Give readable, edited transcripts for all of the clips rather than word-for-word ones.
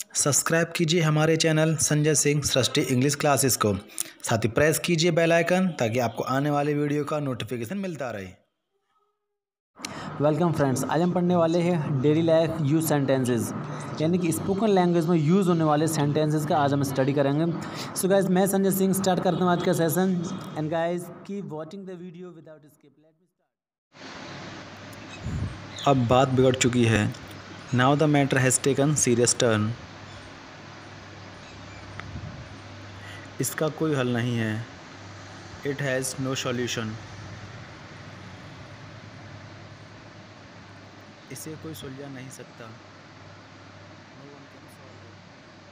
Subscribe कीजिए हमारे channel Sanjay Singh Srishti English classes को। साथ ही प्रेस कीजिए बेल आइकन ताकि आपको आने वाले वीडियो का नोटिफिकेशन मिलता रहे। वेलकम फ्रेंड्स, आज हम पढ़ने वाले हैं डेली लाइफ यूज सेंटेंसेस, यानी कि स्पोकन लैंग्वेज में यूज़ होने वाले सेंटेंसेस का आज हम स्टडी करेंगे। सो गाइस, मैं संजय सिंह स्टार्ट करता हूँ आज का session. And guys, keep watching the video without skip. Let me start. अब बात बिगड़ चुकी है। Now the matter has taken serious turn. इसका कोई हल नहीं है। It has no solution. इसे कोई सुलझा नहीं सकता। No one can solve it.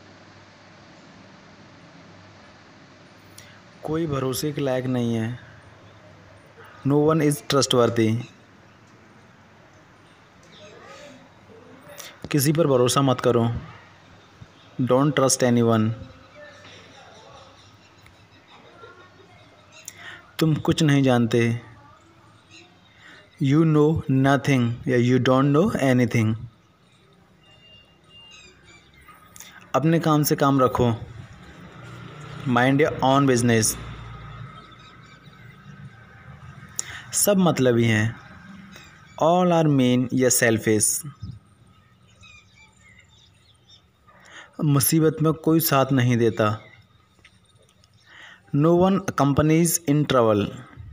कोई भरोसे के लायक नहीं है। No one is trustworthy. किसी पर भरोसा मत करो। Don't trust anyone. तुम कुछ नहीं जानते। यू नो नथिंग या यू डोंट नो एनीथिंग। अपने काम से काम रखो। Mind your own business. सब मतलबी हैं। ऑल आर मेन या सेल्फिश। मुसीबत में कोई साथ नहीं देता। No one companies in trouble.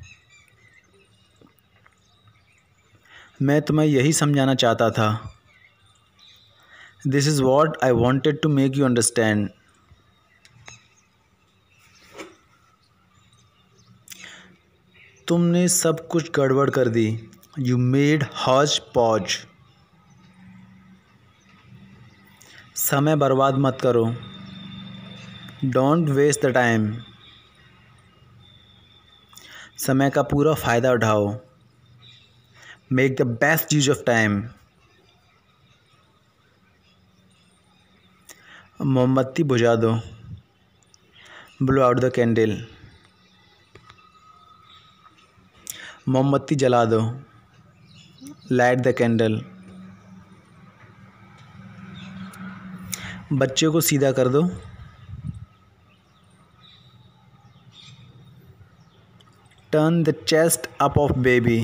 मैं तुम्हें यही समझाना चाहता था। This is what I wanted to make you understand. तुमने सब कुछ गड़बड़ कर दी। You made hodge podge. समय बर्बाद मत करो। Don't waste the time. समय का पूरा फ़ायदा उठाओ। Make the best use of time. मोमबत्ती बुझा दो। Blow out the candle. मोमबत्ती जला दो। Light the candle. बच्चे को सीधा कर दो। Turn the chest up of baby.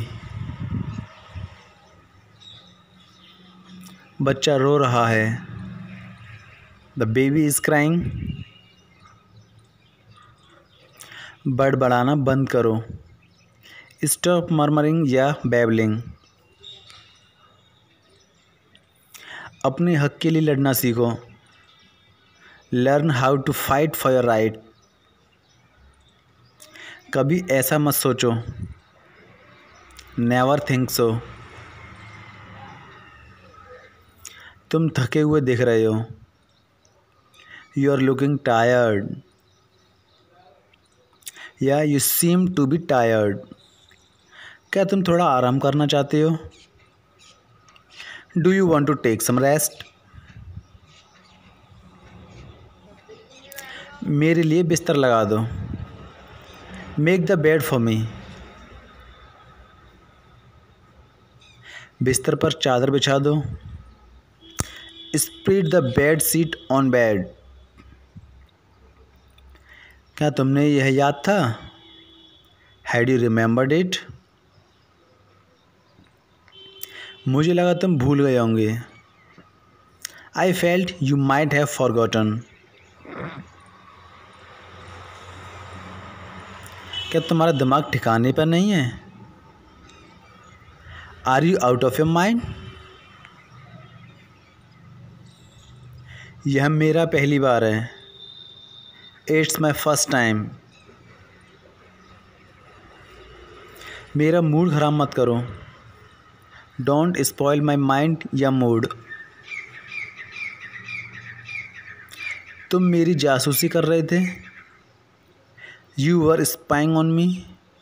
बच्चा रो रहा है। The baby is crying. बड़बड़ाना बंद करो। स्टॉप मर्मरिंग या बैबलिंग। अपने हक के लिए लड़ना सीखो। Learn how to fight for your right. कभी ऐसा मत सोचो। Never think so. तुम थके हुए दिख रहे हो। यू आर लुकिंग टायर्ड या you seem to be tired. क्या तुम थोड़ा आराम करना चाहते हो? Do you want to take some rest? मेरे लिए बिस्तर लगा दो। Make the bed for me. बिस्तर पर चादर बिछा दो। Spread the bed sheet on bed. क्या तुमने यह याद था? Had you remembered it? मुझे लगा तुम भूल गए होंगे। I felt you might have forgotten. क्या तुम्हारा दिमाग ठिकाने पर नहीं है? Are you out of your mind? यह मेरा पहली बार है। It's my first time. मेरा मूड ख़राब मत करो। डोंट स्पॉइल माई माइंड या मूड। तुम मेरी जासूसी कर रहे थे। You were spying on me.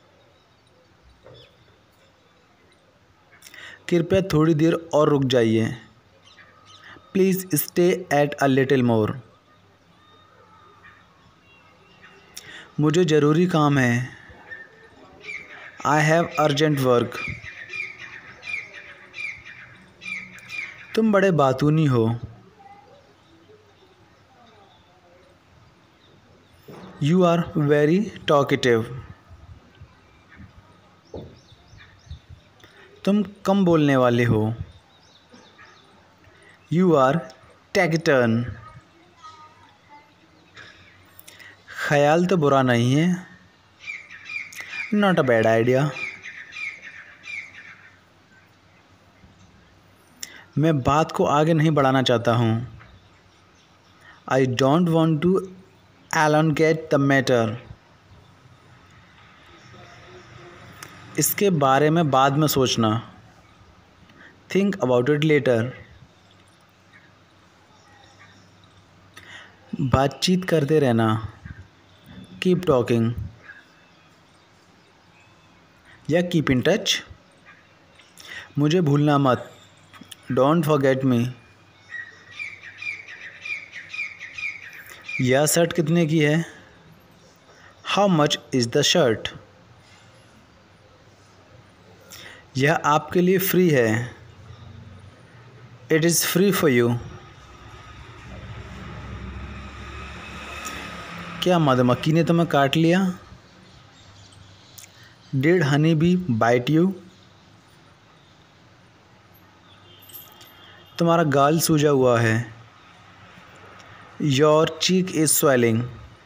कृपया थोड़ी देर और रुक जाइए। Please stay at a little more. मुझे ज़रूरी काम है। I have urgent work. तुम बड़े बातूनी हो। You are very talkative. तुम कम बोलने वाले हो. You are taciturn. ख्याल तो बुरा नहीं है. Not a bad idea. मैं बात को आगे नहीं बढ़ाना चाहता हूँ. I don't want to elongate the matter. इसके बारे में बाद में सोचना. Think about it later. बातचीत करते रहना. Keep talking. या keep in touch. मुझे भूलना मत. Don't forget me. यह शर्ट कितने की है? How much is the shirt? यह आपके लिए फ्री है. It is free for you. क्या मधुमक्खी ने तुम्हें काट लिया? Did honey bee bite you? तुम्हारा गाल सूजा हुआ है. Your cheek is swelling.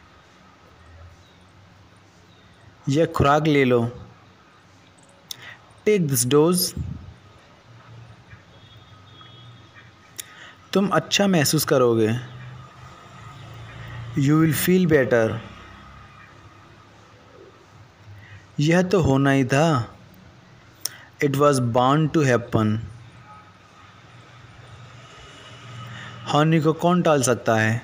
यह खुराक ले लो. Take this dose. तुम अच्छा महसूस करोगे. You will feel better. यह तो होना ही था. It was bound to happen. हानि को कौन टाल सकता है?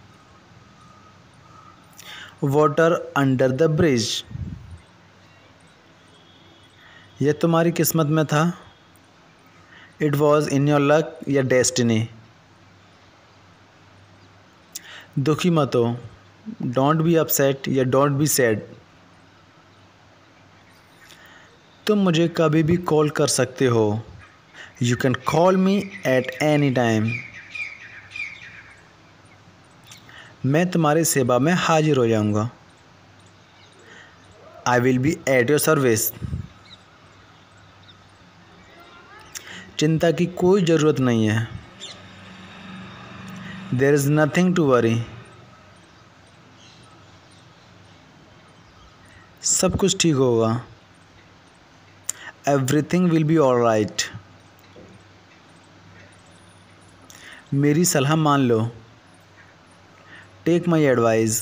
Water under the bridge. यह तुम्हारी किस्मत में था. It was in your luck या destiny. दुखी मत हो. Don't be upset या don't be sad. तुम मुझे कभी भी कॉल कर सकते हो. You can call me at any time. मैं तुम्हारी सेवा में हाजिर हो जाऊंगा. I will be at your service. चिंता की कोई ज़रूरत नहीं है. There is nothing to worry. सब कुछ ठीक होगा. Everything will be all right. मेरी सलाह मान लो. Take my advice.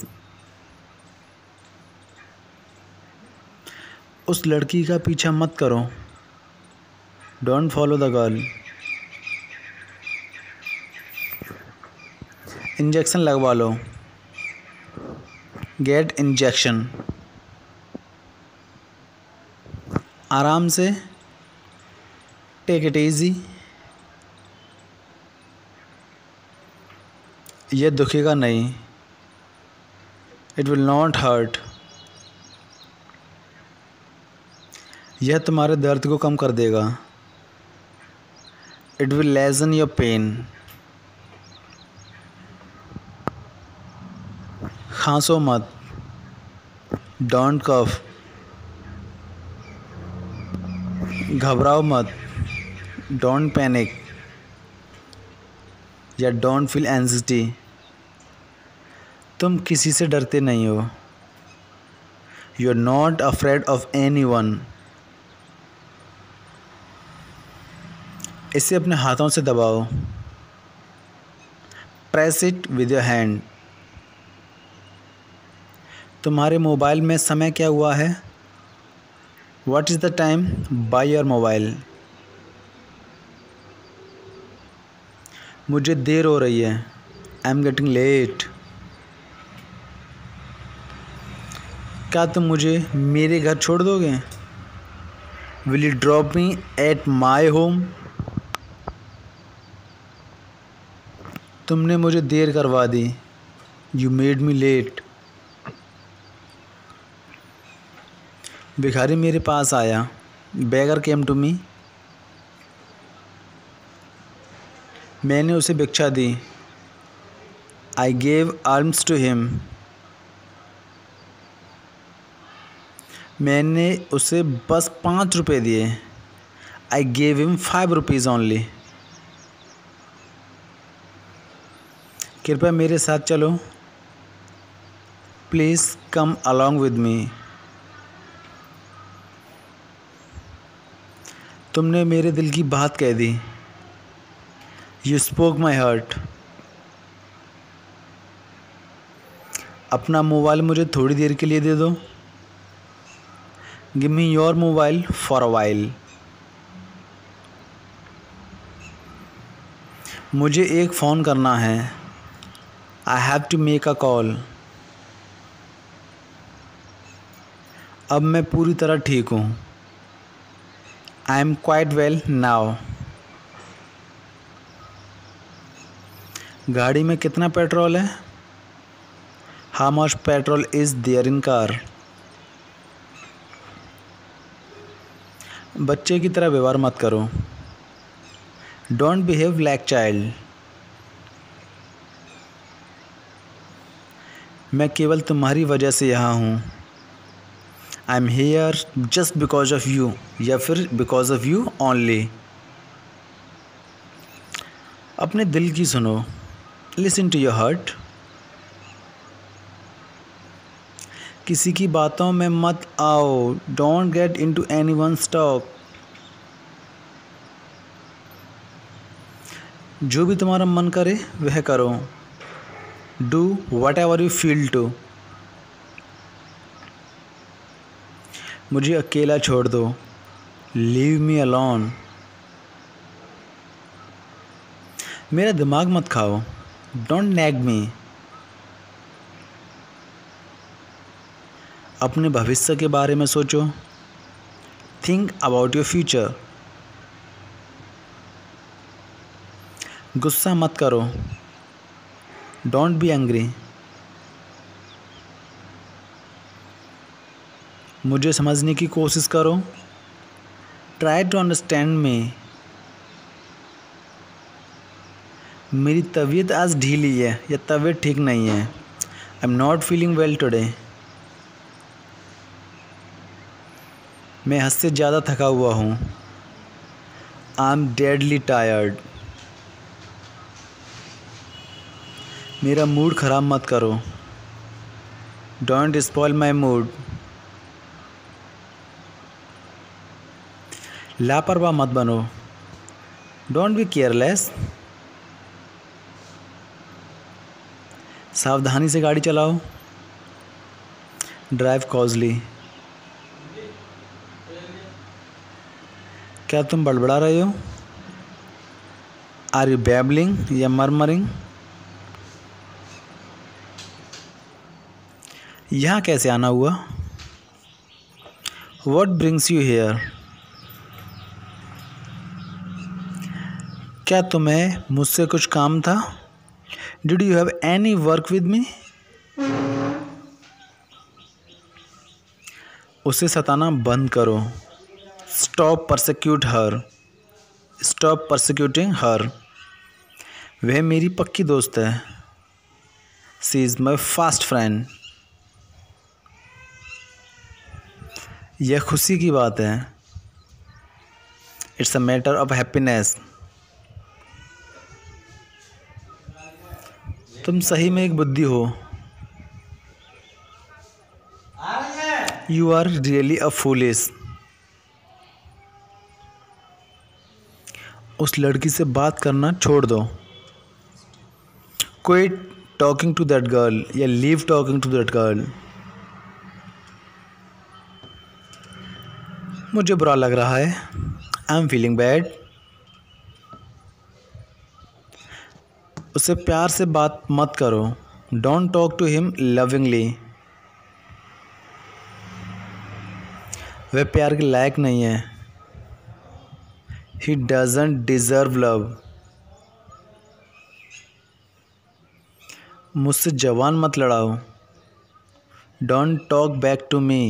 उस लड़की का पीछा मत करो. Don't follow the girl. Injection लगवा लो. Get injection. आराम से. Take it easy. यह दुखेगा नहीं. It will not hurt. यह तुम्हारे दर्द को कम कर देगा. It will lessen your pain. खांसो मत. Don't cough. घबराओ मत. Don't panic. या don't feel anxiety. तुम किसी से डरते नहीं हो. You're not afraid of anyone. इसे अपने हाथों से दबाओ. Press it with your hand. तुम्हारे मोबाइल में समय क्या हुआ है? What is the time by your mobile? मुझे देर हो रही है. I'm getting late. क्या तुम मुझे मेरे घर छोड़ दोगे? Will you drop me at my home? तुमने मुझे देर करवा दी. You made me late. भिखारी मेरे पास आया. Beggar came to me. मैंने उसे भिक्षा दी. I gave alms to him. मैंने उसे बस 5 रुपये दिए। I gave him 5 rupees only. कृपया मेरे साथ चलो। Please come along with me. तुमने मेरे दिल की बात कह दी। You spoke my heart. अपना मोबाइल मुझे थोड़ी देर के लिए दे दो। Give me your mobile for a while. मुझे एक फ़ोन करना है। I have to make a call. अब मैं पूरी तरह ठीक हूँ। I am quite well now. गाड़ी में कितना पेट्रोल है? How much petrol is there in car. बच्चे की तरह व्यवहार मत करो। Don't behave like child. मैं केवल तुम्हारी वजह से यहाँ हूँ। I am here just because of you, या फिर बिकॉज ऑफ यू ओनली। अपने दिल की सुनो। Listen to your heart. किसी की बातों में मत आओ। Don't get into anyone's talk. जो भी तुम्हारा मन करे वह करो। Do what ever you feel to. मुझे अकेला छोड़ दो। Leave me alone. मेरा दिमाग मत खाओ। Don't nag me. अपने भविष्य के बारे में सोचो। Think about your future. गुस्सा मत करो। Don't be angry. मुझे समझने की कोशिश करो। Try to understand me. मेरी तबीयत आज ढीली है या तबीयत ठीक नहीं है। I am not feeling well today. मैं हद से ज़्यादा थका हुआ हूँ। I am deadly tired. मेरा मूड ख़राब मत करो। Don't spoil my mood. लापरवाह मत बनो। Don't be careless. सावधानी से गाड़ी चलाओ। Drive cautiously. क्या तुम बड़बड़ा रहे हो? आर यू बैबलिंग या मरमरिंग? यहाँ कैसे आना हुआ? What brings you here? क्या तुम्हें मुझसे कुछ काम था? Did you have any work with me? उसे सताना बंद करो। Stop persecute her. Stop persecuting her. वह मेरी पक्की दोस्त है। She is my fast friend. यह खुशी की बात है। It's a matter of happiness. तुम सही में एक बुद्धि हो। You are really a foolish. उस लड़की से बात करना छोड़ दो। Quit talking to that girl या leave talking to that girl. मुझे बुरा लग रहा है। I am feeling bad. उसे प्यार से बात मत करो। Don't talk to him lovingly. वह प्यार के लायक नहीं है। He doesn't deserve love. मुझसे जवान मत लड़ाओ। Don't talk back to me.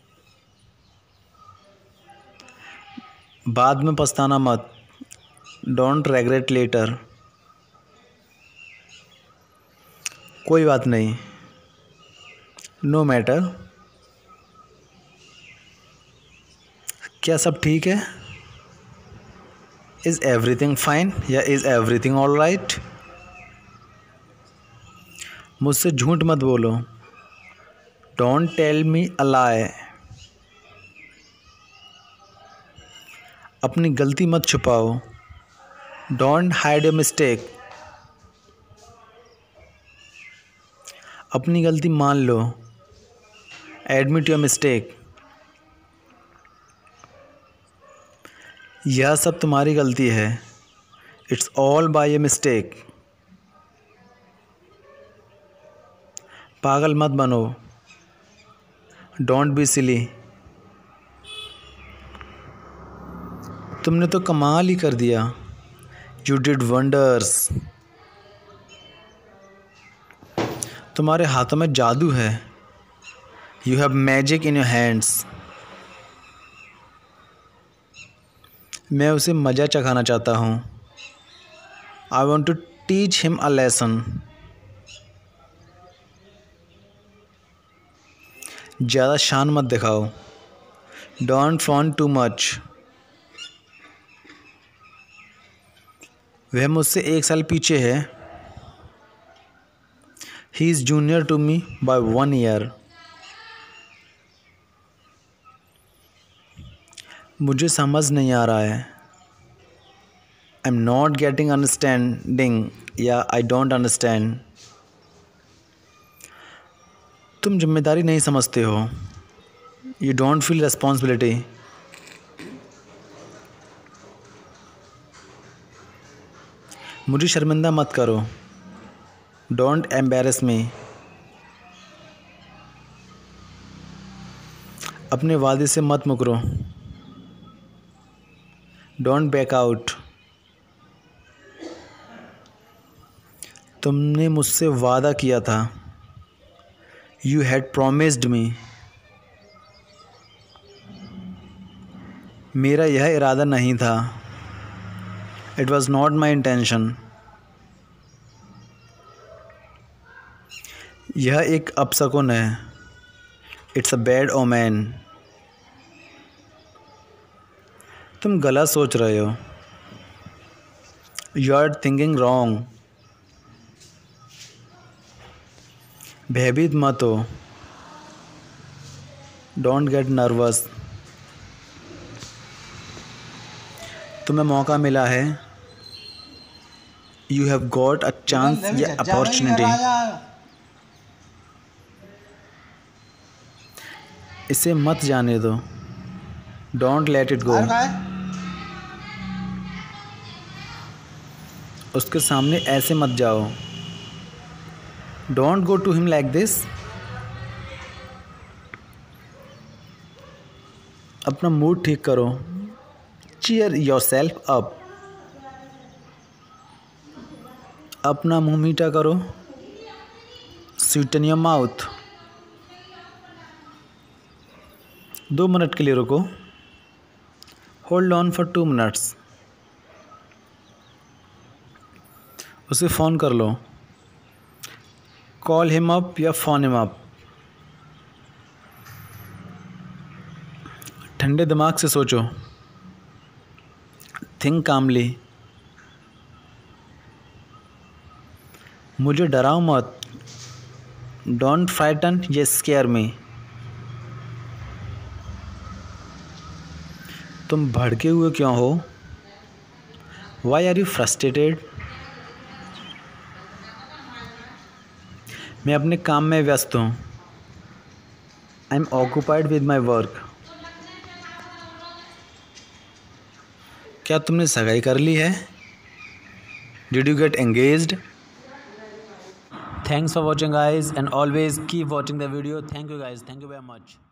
बाद में पछताना मत। Don't regret later. कोई बात नहीं। No matter. क्या सब ठीक है? इज़ एवरीथिंग फाइन या इज़ एवरीथिंग ऑल राइट? मुझसे झूठ मत बोलो। Don't tell me a lie. अपनी गलती मत छुपाओ। Don't hide your mistake. अपनी गलती मान लो। Admit your mistake. यह सब तुम्हारी गलती है। It's all by your mistake. पागल मत बनो। Don't be silly. तुमने तो कमाल ही कर दिया। You did wonders. तुम्हारे हाथों में जादू है। You have magic in your hands. मैं उसे मज़ा चखाना चाहता हूँ। I want to teach him a lesson. ज़्यादा शान मत दिखाओ। Don't front too much. वह मुझसे 1 साल पीछे है। He is junior to me by 1 year. मुझे समझ नहीं आ रहा है। I am not getting understanding या आई डोंट अंडरस्टैंड। तुम जिम्मेदारी नहीं समझते हो। You don't feel responsibility. मुझे शर्मिंदा मत करो। Don't embarrass me. अपने वादे से मत मुकरो। Don't back out. तुमने मुझसे वादा किया था। You had promised me. मेरा यह इरादा नहीं था। It was not my intention. यह एक अपशकुन है। It's a bad omen. तुम गलत सोच रहे हो। You are thinking wrong. भयभीत मत हो। Don't get nervous. तुम्हें मौका मिला है। You have got a chance या अपॉर्चुनिटी। इसे मत जाने दो। Don't let it go. उसके सामने ऐसे मत जाओ। Don't go to him like this. अपना मूड ठीक करो। Cheer yourself up. अपना मुंह मीठा करो। स्वीटन योर माउथ। 2 मिनट के लिए रुको। Hold on for 2 minutes. उसे फ़ोन कर लो। कॉल हिम अप या फ़ोन हिम अप। ठंडे दिमाग से सोचो। Think calmly. मुझे डराओ मत। डोंट फ्राइटन या स्केयर मी। तुम भड़के हुए क्यों हो? Why are you frustrated? मैं अपने काम में व्यस्त हूँ। I am occupied with my work. क्या तुमने सगाई कर ली है? Did you get engaged? Thanks for watching guys, and always keep watching the video. Thank you guys. Thank you very much.